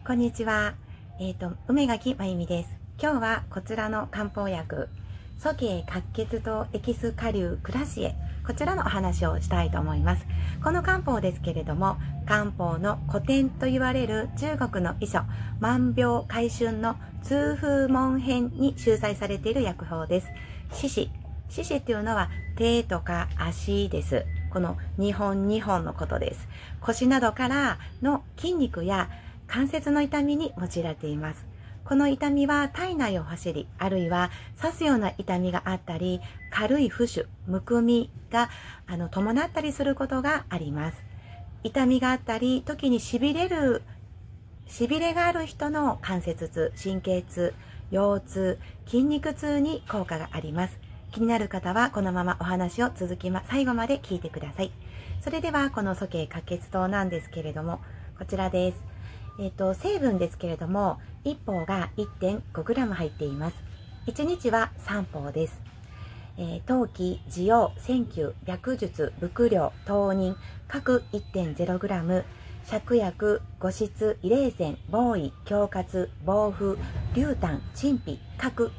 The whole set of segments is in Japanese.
こんにちは。梅垣真由美です。今日はこちらの漢方薬、蘇慶活血糖エキス顆粒クラシエ、こちらのお話をしたいと思います。この漢方ですけれども、漢方の古典と言われる中国の医書、万病海春の痛風門編に収載されている薬方です。四肢っていうのは手とか足です。この2本のことです。腰などからの筋肉や関節の痛みに用いられています。この痛みは体内を走り、あるいは刺すような痛みがあったり、軽い浮腫、むくみが伴ったりすることがあります。痛みがあったり、時にしびれがある人の関節痛、神経痛、腰痛、筋肉痛に効果があります。気になる方はこのままお話を最後まで聞いてください。それではこの蘇慶活血糖なんですけれども、こちらです。成分ですけれども、1包が 1.5g 入っています。1日は3包です。当帰、滋養、線灸、白術、伏量、当人、各 1.0g、芍薬、五質、イレイセン、防胃、強活、防風、龍胆、陳皮、各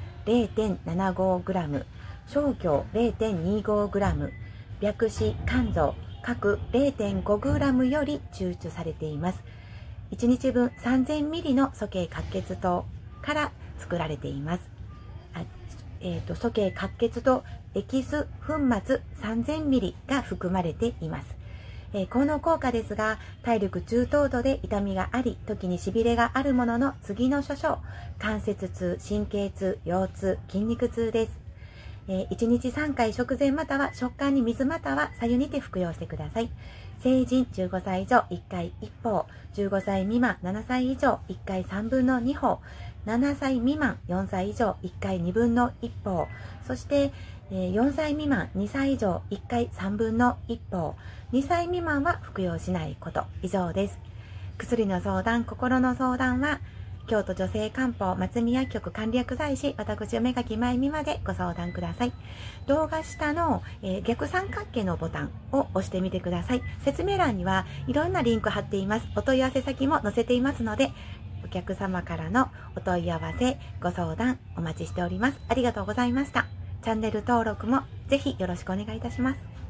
0.75g、生姜 0.25g、白紙、甘草、各 0.5g より抽出されています。1日分 3000ml の蘇慶活血糖から作られています。蘇慶活血糖エキス粉末 3000ml が含まれています。この効果ですが、体力中等度で痛みがあり、時にしびれがあるものの次の諸症、関節痛、神経痛、腰痛、筋肉痛です。1日3回食前または食感に水または白湯にて服用してください。成人15歳以上1回1包、15歳未満7歳以上1回3分の2包、7歳未満4歳以上1回2分の1包、そして4歳未満2歳以上1回3分の1包、2歳未満は服用しないこと。以上です。薬の相談、心の相談は京都女性漢方松見薬局管理薬剤師、私梅垣真由美までご相談ください。動画下の、逆三角形のボタンを押してみてください。説明欄にはいろんなリンク貼っています。お問い合わせ先も載せていますので、お客様からのお問い合わせ、ご相談お待ちしております。ありがとうございました。チャンネル登録もぜひよろしくお願いいたします。